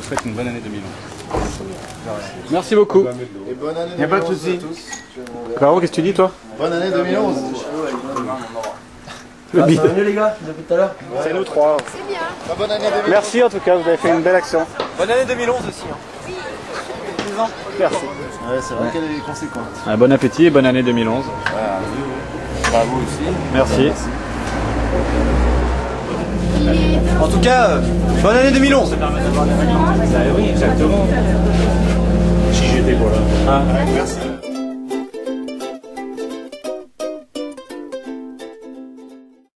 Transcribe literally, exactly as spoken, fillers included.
vous souhaite une bonne année deux mille onze. Merci beaucoup. Et bonne année Il n'y a pas de deux mille onze souci. à tous. Caro, qu'est-ce que tu dis toi? Bonne année deux mille onze. Le Ah, bide. ça va mieux les gars, depuis tout à l'heure. C'est nous trois. C'est bien. Ah, bonne année deux mille onze. Merci en tout cas, vous avez fait une belle action. Bonne année deux mille onze aussi. Hein. Merci. Ouais, c'est vrai qu'elle est conséquente. Ah, bon appétit et bonne année deux mille onze. Voilà. Bravo aussi. Merci. En tout cas, euh, bonne année deux mille onze. Oui, exactement. Si j'étais voilà. Merci.